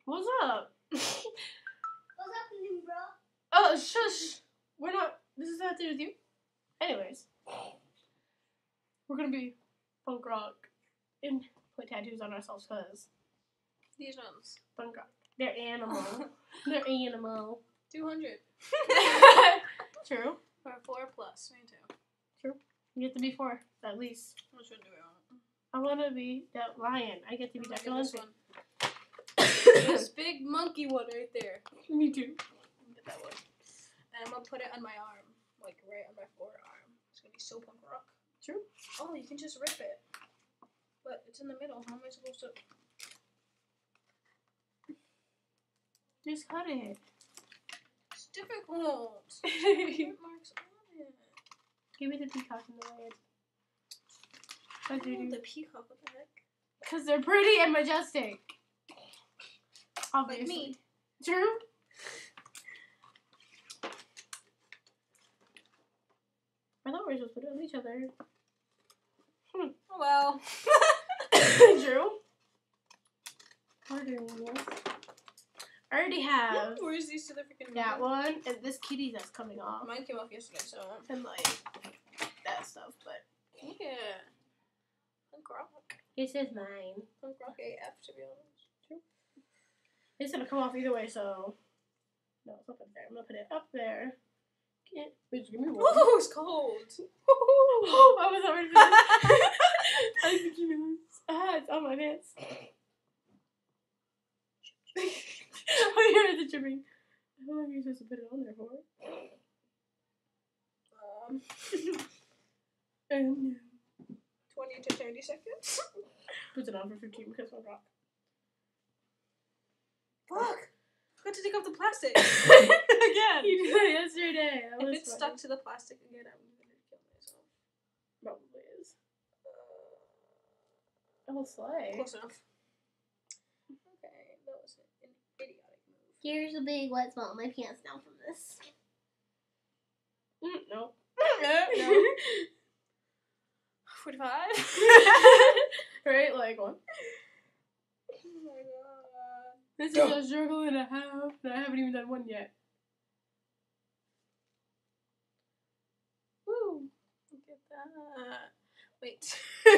What's up? What's happening, bro? Oh, shush. We're not. This is not to do with you. Anyways, we're gonna be punk rock and put tattoos on ourselves because These ones. punk rock. They're animal. They're animal. 200. True. Or 4 plus. Me too. True. You get to be 4 at least. Which one do we want? I want to be that lion. I get to be that This lion. one. This big monkey one right there. Me too. Get that one. And I'm gonna put it on my arm. Like right on my forearm. It's gonna be so punk rock. True. Oh, you can just rip it. But it's in the middle. How am I supposed to? Just cut it. It's difficult. Give Marks on it. me the peacock and the lion. Oh, the peacock. What the heck? Because they're pretty and majestic. Obviously. Like me. True. I thought we were supposed to put it on each other. Oh well. True. We're doing this. I already have Where's these to the freaking that one and this kitty that's coming off. Mine came off yesterday, so And like that stuff, but yeah. Punk rock. this is mine. Punk rock AF, to be honest. True. It's gonna come off either way, so no, it's up there. I'm gonna put it up there. Can't bitch, give me one. Ooh, it's cold. Oh, I was already I think you know. Ah, it's on my pants. Oh, you're the tripping. How long are you supposed to put it on there for? And 20 to 30 seconds. puts it on for 15 because of rock. Fuck! Forgot to take off the plastic. Again! You did that yesterday. That If was it's funny. stuck to the plastic again, I'm gonna kill myself. Probably is. Oh, slay. Close enough. Okay, that was an idiotic move. Here's a big wet spot on my pants now from this. No. No. 45? Right? Like one. Oh my god. This is a struggle and a half, and I haven't even done one yet. Woo! Look at that. Wait.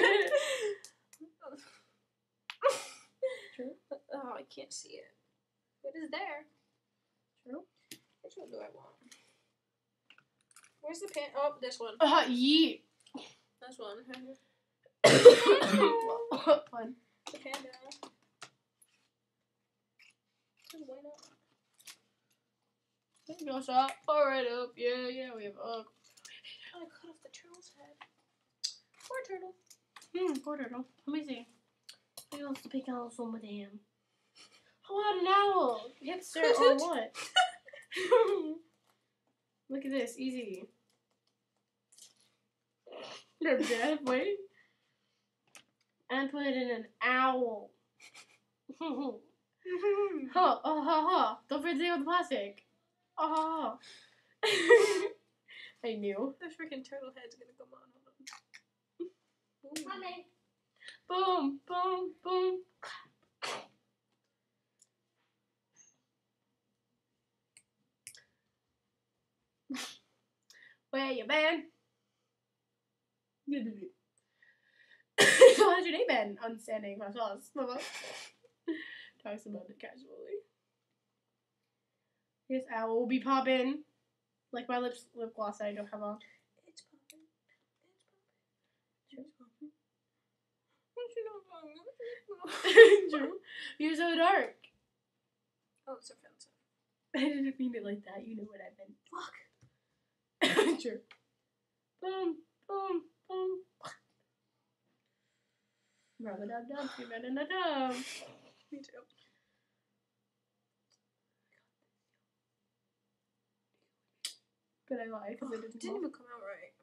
True. Oh, I can't see it. What is there? True. Which one do I want? Where's the pan? Oh, this one. Yeet. This one. Fun. The panda. Why not? There you go, shot. Alright, up. Yeah, we have up. Oh, I cut off the turtle's head. Poor turtle. Poor turtle. Let me see. Who wants to pick out some of them? How about an owl? Hipster or what? Look at this. Easy. You're dead. Wait. And put in an owl. Ha. Don't forget to take out the plastic. Ha. I knew. The freaking turtle head's gonna come on. Hold on. Mommy. Boom, boom, boom. Where you been? So how's your day been? Unstanding ourselves. Talks about it casually. Yes, I will be popping. Like my lip gloss that I don't have on. It's popping. True. It's popping. True. You're so dark. Oh, it's offensive. I didn't mean it like that. You know what I meant. Fuck. True. Boom, boom, boom. Rub-a-dub-dub, dub-a-dub-dub. Me too. But I lied because It didn't even come out right.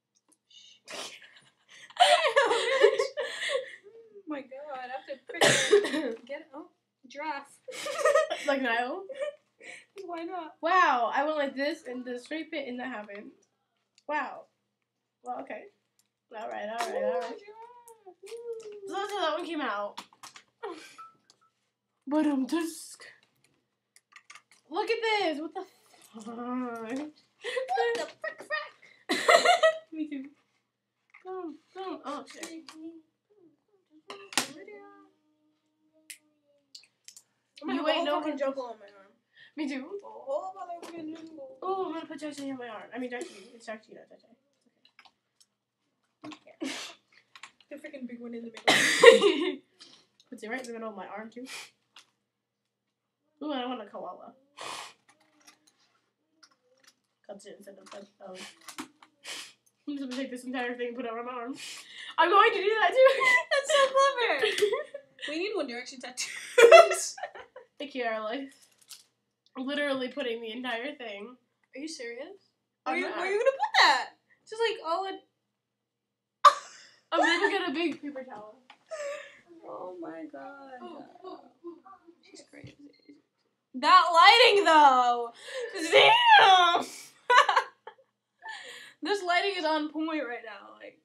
Oh my god, I have to freaking get it. Oh, giraffe. Like Niall? Why not? Wow, I went like this and the straight pit and that happened. Wow. Well, okay. Alright. So that's how that one came out. But look at this. What the fuck? What the frick frack? Me too. Boom, boom. Oh shit. You ain't no fucking jungle on my arm. Me too. A whole motherfucking jungle. Oh, I'm gonna put Jackson on my arm. I mean, Jackson. It's Jackson, not Jackson. The freaking big one in the middle. Puts it right in the middle of my arm too. Ooh, I want a koala. Cuts it instead of I'm just gonna take this entire thing and put it on my arm. I'm going to do that too. That's so clever. We need One Direction tattoos. The key to our life. Literally putting the entire thing. Are you serious? I'm Where not. are you gonna put that? Just like all in. I'm gonna get a big paper towel. Oh my god. Oh. She's crazy. That lighting though! Damn! This lighting is on point right now, like.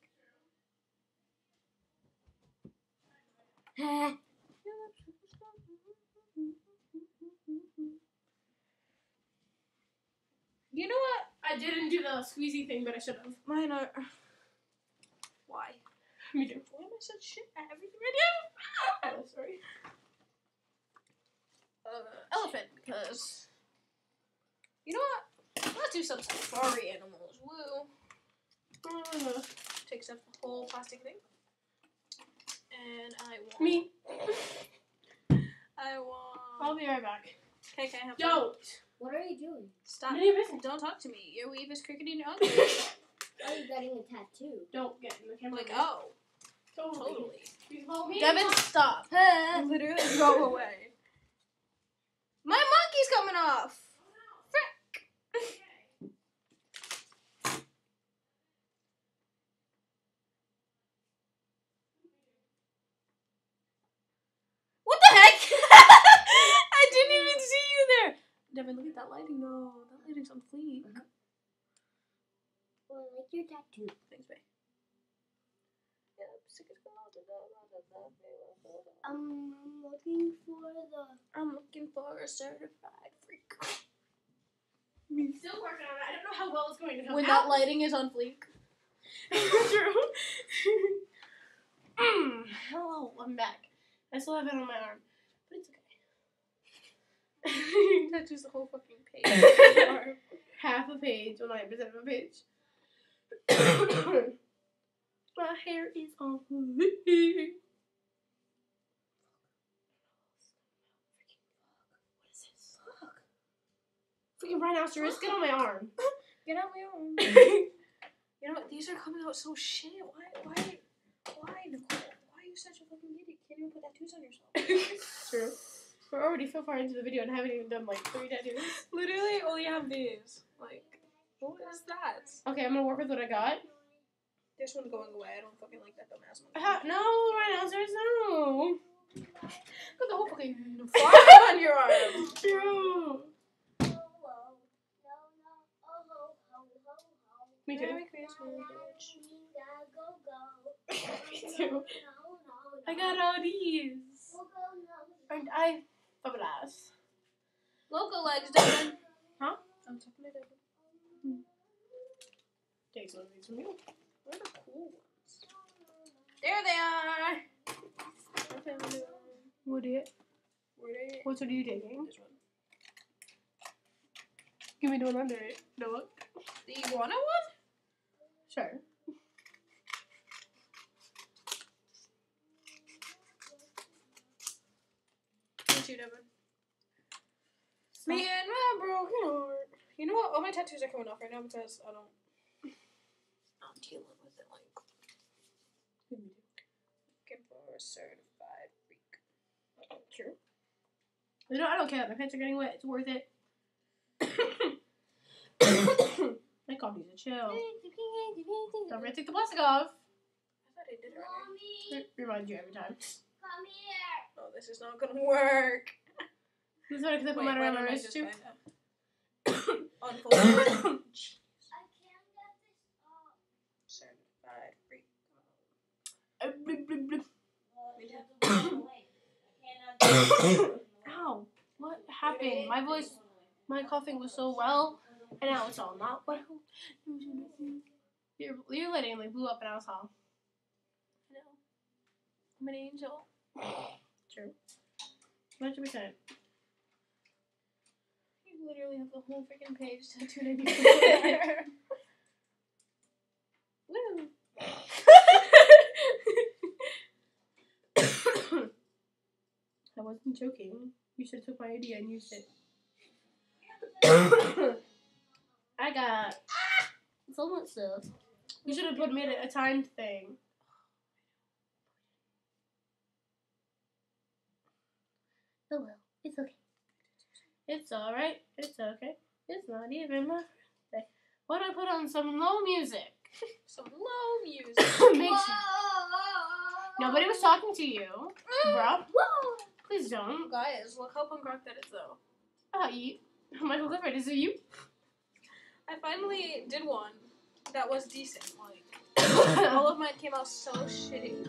You know what? I didn't do the squeezy thing, but I should have. Mine are. Why? Me too. Why am I such shit at everything I do? Oh, sorry. Elephant, because. You know what? Let's do some safari animals. Woo. Takes up the whole plastic thing. And I want. Me. I want. I'll be right back. Okay, can I have Don't. What are you doing? Stop. None of your business. Don't talk to me. Your weave is crickety and ugly. Are you getting a tattoo? Don't get in the camera. Like, oh. Totally. You follow me? Devin, stop. Literally go away. My monkey's coming off. Frick. What the heck? I didn't even see you there. Devin, look at that lighting though. That lighting's on fleek. Well, I like your tattoo. Thanks, babe. I'm looking for the. I'm looking for a certified freak. I'm still working on it. I don't know how well it's going to come When out. that lighting is on fleek. True. Hello, I'm back. I still have it on my arm, but it's okay. Touches the whole fucking page. Half a page, well, 9% of a page. My hair is on fleek. What is this? Fuck. Freaking rhinoceros, get on my arm. Get out my arm. You know what? These are coming out so shit. Why, Nicole? Why are you such a fucking idiot? Can't even put tattoos on yourself. True. We're already so far into the video and haven't even done like 3 tattoos. Literally, only have these. Like, what is that? Okay, I'm gonna work with what I got. This one's going away. I don't fucking like that dumbass one. No, rhinoceros, no. Put the whole fucking fly on your arm. True. Me too. Merry Christmas, bitch. Me too. I got all these. And I fabulous. Local legs, Devin. Huh? I'm talking to Devin. Take some of these from you. Where are the cool ones? There they are. I found them. What are Where Which one are you taking? This one. Give me the one under it. No look. The iguana one? Sure. Me too, Devin. Me and my broken heart. You know what? All my tattoos are coming off right now because I'm dealing with it like. Looking for a certified freak. True. You know, I don't care. My pants are getting wet. It's worth it. My coffee's a chill. Don't forget to take the plastic off. I thought I did it already. Reminds you every time. Come here. Oh, this is not gonna work. This is what I put Wait, mine why around my don't I wrist just too. kinda unfold it? I can't get this off. Certified freak. Blip, blip, blip. I cannot do it. coughing. My voice, my coughing was so well, and now it's all not well. Your lighting like blew up, and I was all. I know. I'm an angel. True. 100%. You literally have the whole freaking page tattooed on you. Woo. I wasn't joking. You should have took my idea and used it. I got so much stuff. You should have made it a timed thing. Oh well, it's okay. It's alright. It's okay. It's not even my birthday. Why don't I put on some low music? Some low music. Make sure. Nobody was talking to you, bruh. Please don't. Guys, look how punk rock that is, though. Michael Clifford, is it you? I finally did one that was decent. Like, all of mine came out so shitty.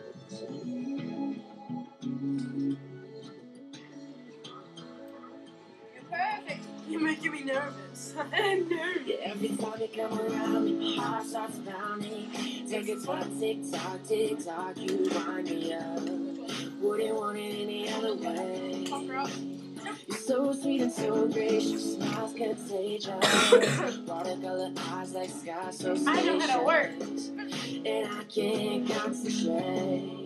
You're perfect. You're making me nervous. I'm nervous. Yeah, every time you come around, my heart starts pounding. Tick tock, tick tock, you wind me up. Wouldn't want it any other way. You're so sweet and so gracious, smiles contagious. Watercolor eyes like sky so spacious. I know how to work. And I can't concentrate.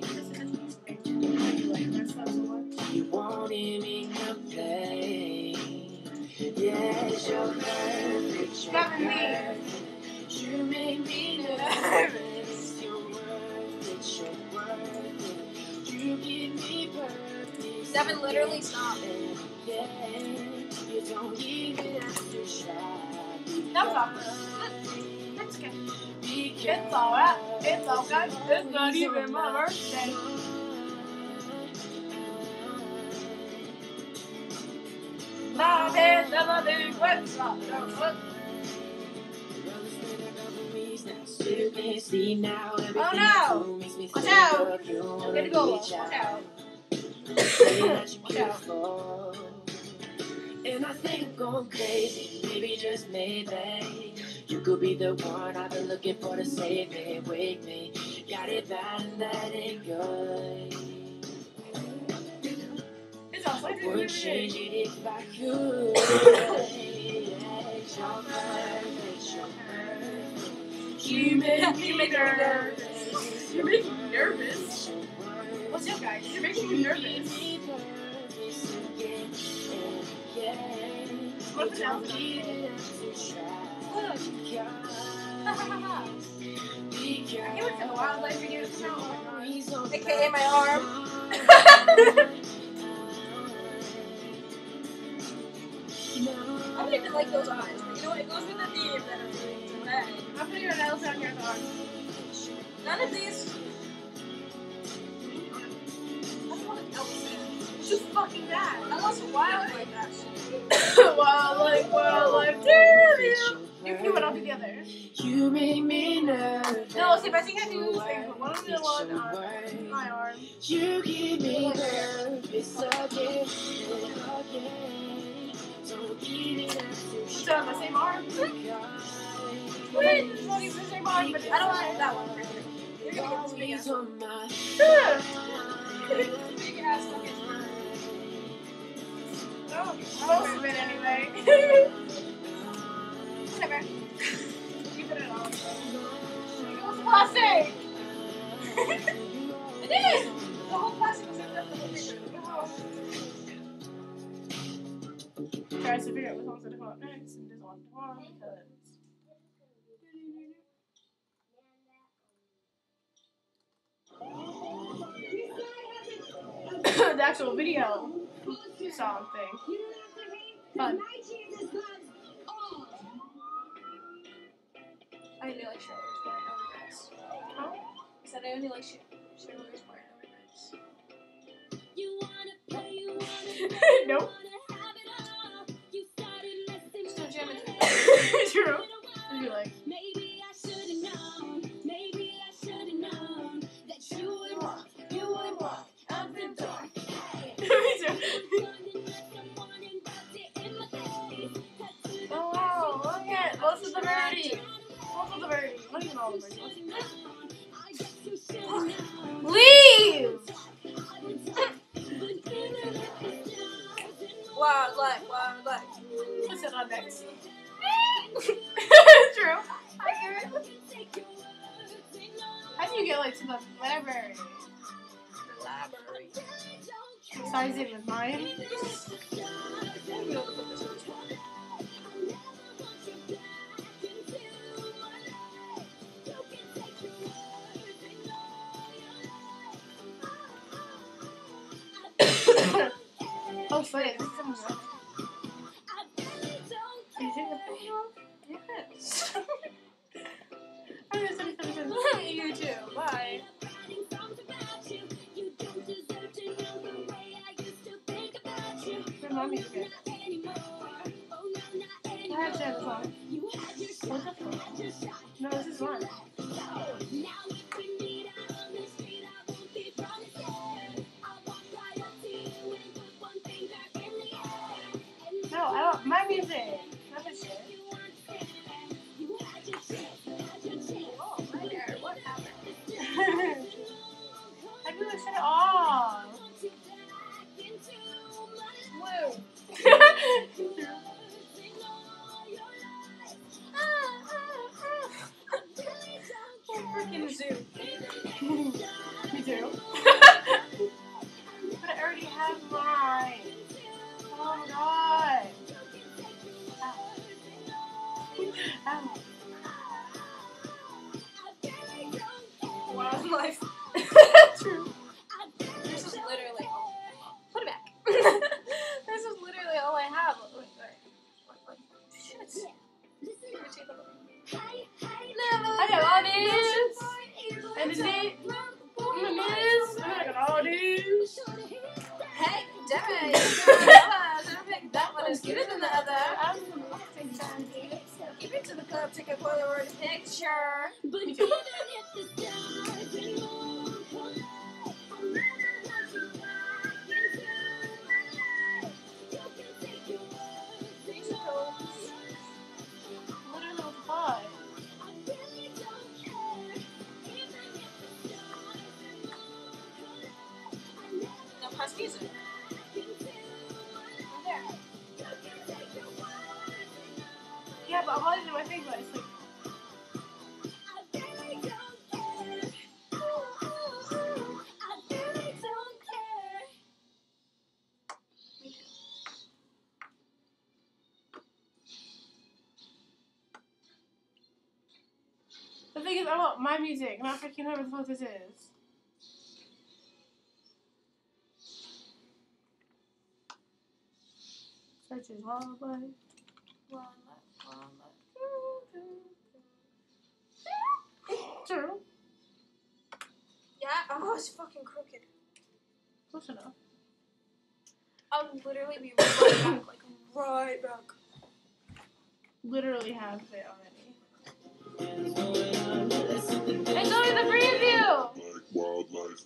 You wanted me to play. Yes, you're perfect. You make me nervous. You're worth it. You're worth it. You give me perfect. Devin literally stopped. Yeah, you don't even have to try. That was awkward. That's okay. It's alright. It's okay. It's not even my birthday. Love is never been what's up. You can see now everything Oh no! makes me Watch think out! of you. Get a go. Reach Watch out. Say that you're Watch out. beautiful. And I think I'm going crazy. Maybe just maybe you could be the one I've been looking for to save me, wake me. Got it bad and that ain't good. It's awesome. I wouldn't change it if I could. You're perfect, you're perfect. You make me nervous. You're making me nervous. What's up, guys? You're making me nervous. What the hell? You look at the wildlife video show. AKA my arm. I don't even like those eyes, but you know what? It goes with the theme that I'm doing today. I'm putting your nails on your arm. None of these. I don't want to else. It's just fucking bad. I want some wildlife action. Wildlife, damn you! You do it, I'll do the other. You make me nervous. No, see, if I think I do these things, but one of the one on my arm. You keep me nervous again. Don't give me that It's on the same arm. Wait, it's not even the same arm, but I don't like that one right here. You're gonna get this big ass. on my Big ass fucking. Oh, most of it anyway. Whatever. You put it on. It was plastic! It is! The whole plastic was in the picture. Tries to figure out which one's gonna come up next and doesn't want to come on because. The actual video song thing. Fun. I only like Charlotte's Wine over this. Huh? I said I only like Charlotte's Wine over this. Nope. Still jamming. True. What do you like? Maybe I should've known. Maybe I should've known that you would walk out the door. Me too. to the birdie. All to the birdie. Not even all the birdies. Leave! Wildlife. What's it on next? True. Accurate. How do you get like to the library? Size it with mine. Oh, sorry. This is someone's else. Are you taking the picture off? Yes. Okay, You too. Bye. Your mommy's good. I have to have a song. What the fuck? No, this is one. No, I don't. My music. Not this shit. Oh, my hair. What happened? How do I shut it off? Woo. Freaking zoo. Me too. But I already have mine. Oh my god. Ow. Ow. Wildlife. True. This is literally all. Put it back. This is literally all I have. Wait. Shit. I got all these. And the news. And I got all these. Hey, Demi. Pick that one is cuter than the other. Keep it to the club, take a Polaroid picture. Me too. No, press music. Yeah, but I wanted to do my thing, but it's like. The thing is, I want my music, not freaking whoever the fuck this is. Searches wildlife. True. Yeah? Oh, it's fucking crooked. Close enough. I'll literally be right back. Like, right back. Literally have it already. It's only the preview! Like wildlife.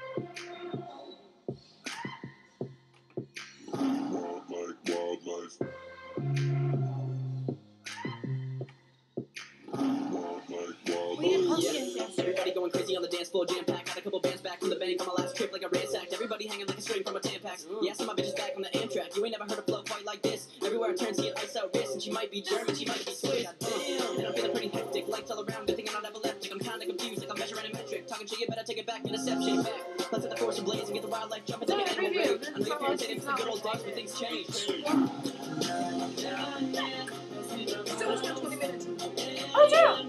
Wildlife. We did pumpkins yesterday. Everybody going crazy on the dance floor, jam packed. Got a couple bands back from the bank on my last trip, like I ransacked. Everybody hanging like a string from a Tampax. Yeah, some of my bitches back on the Amtrak. You ain't never heard a flow quite like this. Everywhere I turn, see an ice out wrist, and she might be German, she might be Swiss. And I'm feeling pretty hectic, lights all around. Good thing I'm not epileptic. I'm kinda confused, like I'm measuring a metric. Talking shit, you better take it back. Interception back. Let's let the force ablaze and get the wildlife jumping. Take it animal rage. I know you're irritated, it's the good old days when things change. Still was 20 minutes. Oh, true!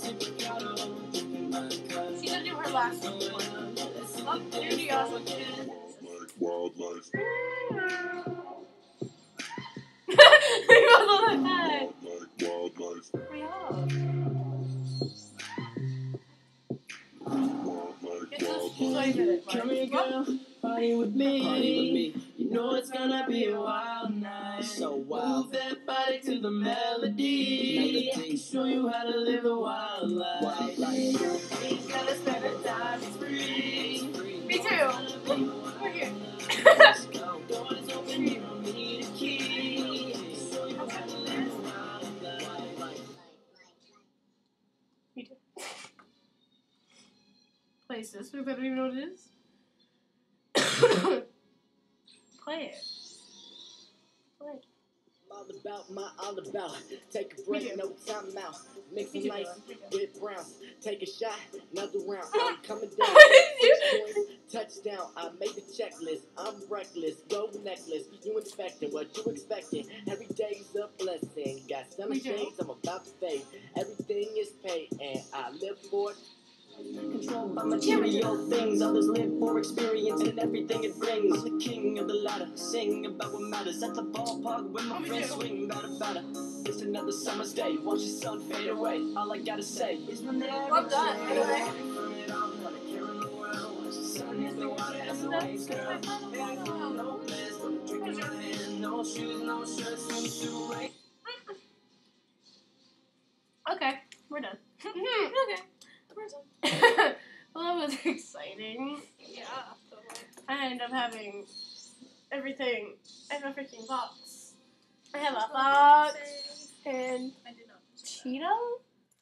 She's gonna do her last one. Oh, here she goes. Like wildlife. You both look like that. Like wildlife. Hurry up. It's just 20 minutes. Come here, girl, party with me. You know it's gonna be a wild night. So wild. Move that body to the melody. Show you how to live a wild life. Ain't gotta spend a dime, it's free. Me too. We're here. Doors open, you don't need a key. Show you how to live a wild life. places because I don't even know what it is. Play it. Play it. All about my all about. Take a break, no time out. Mix some ice with brown. Take a shot, another round. I'm coming down. 6 points, touchdown. I made the checklist. I'm reckless. Gold necklace. You inspecting what you expecting. Every day's a blessing. Got some shades. I'm about to fade. Everything is paid, and I live for it. Controlled by material things, others live for experience and everything it brings. I'm the king of the ladder, sing about what matters. At the ballpark when my friends swing, batter. It's another summer's day, watch the sun fade away. All I gotta say is when Well done, by the way. Okay, we're done. Okay. Well, that was exciting. Yeah, totally. I ended up having everything. I have a freaking box. I have a fox and I did not. cheetah.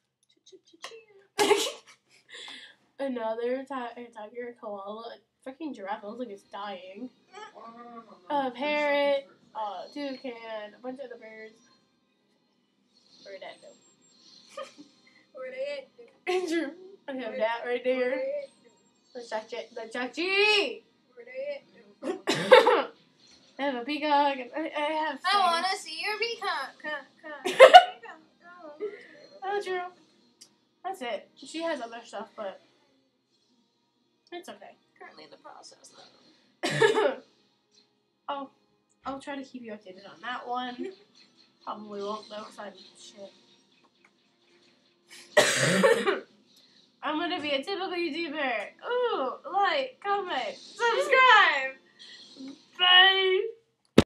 Another tiger, koala, a freaking giraffe. It looks like it's dying. A parrot, toucan, a bunch of other birds. Where that go? Where they Andrew, I have that right there. The chachi. Where they I have a peacock, and I have. I wanna see your peacock. Oh, true. That's it. She has other stuff, but it's okay. Currently in the process, though. I'll try to keep you updated on that one. Probably won't though, cause I'm shit. I'm gonna be a typical YouTuber. Ooh, like, comment, subscribe.